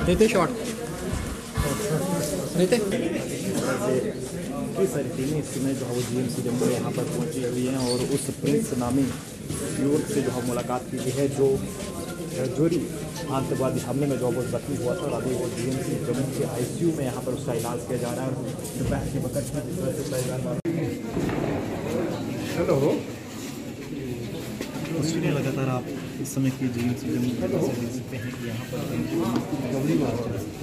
लेते शॉट लेते। कई सारी टीमें इस समय जो है वो जीएमसी जम्मू में यहाँ पर पहुँची हुई हैं और उस प्रिंस नामी युवक से जो है मुलाकात की गई है जो जोरी आतंकवादी हमले में जो वो जख्मी हुआ था और अभी वो जीएमसी जम्मू के आईसीयू में यहाँ पर उसका इलाज किया जा रहा है। दोपहर के वक्त हेलो तस्वीरें लगातार आप इस समय की जीएमसी जम्मू से देख सकते हैं कि यहाँ पर गवरी मार्च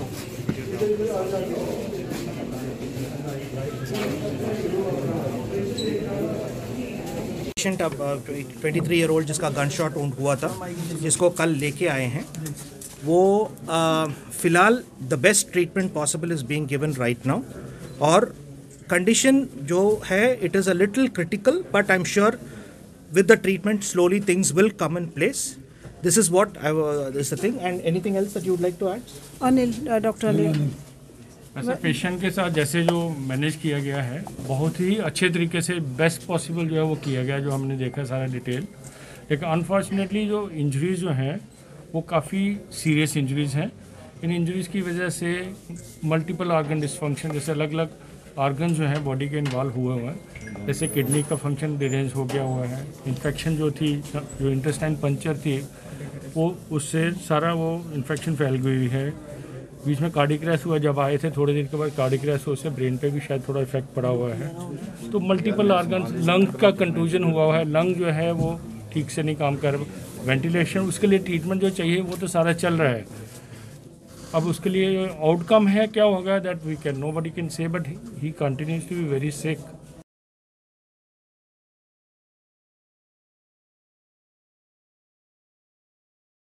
पेशेंट अब 23-year-old जिसका गन शॉट वुंड हुआ था, जिसको कल लेके आए हैं, वो फिलहाल the best treatment possible is being given right now. और कंडीशन जो है it is a little critical, but I am sure with the treatment slowly things will come in place. This is what this is the thing. And anything else that you would like to add? Anil, Dr. Anil. ऐसे patient के साथ जैसे जो manage किया गया है बहुत ही अच्छे तरीके से बेस्ट पॉसिबल जो है वो किया गया, जो हमने देखा सारा डिटेल। लेकिन अनफॉर्चुनेटली जो इंजरीज जो हैं वो काफ़ी सीरियस इंजरीज हैं। इन इंजरीज की वजह से मल्टीपल ऑर्गन डिसफंक्शन, जैसे अलग अलग ऑर्गन जो हैं बॉडी के इन्वॉल्व हुए हैं, जैसे किडनी का फंक्शन डिरेंज हो गया हुआ है, इन्फेक्शन जो थी, जो इंटेस्टाइन पंचर थी वो उससे सारा वो इन्फेक्शन फैल गई है। बीच में कार्डिक अरेस्ट हुआ, जब आए थे थोड़ी देर के बाद कार्डिक अरेस्ट उससे ब्रेन पे भी शायद थोड़ा इफेक्ट पड़ा हुआ है। तो मल्टीपल ऑर्गन, लंग का कंटूजन हुआ है, लंग जो है वो ठीक से नहीं काम कर, वेंटिलेशन, उसके लिए ट्रीटमेंट जो चाहिए वो तो सारा चल रहा है। अब उसके लिए आउटकम है क्या होगा that we can, nobody can say, but he continues to be very sick.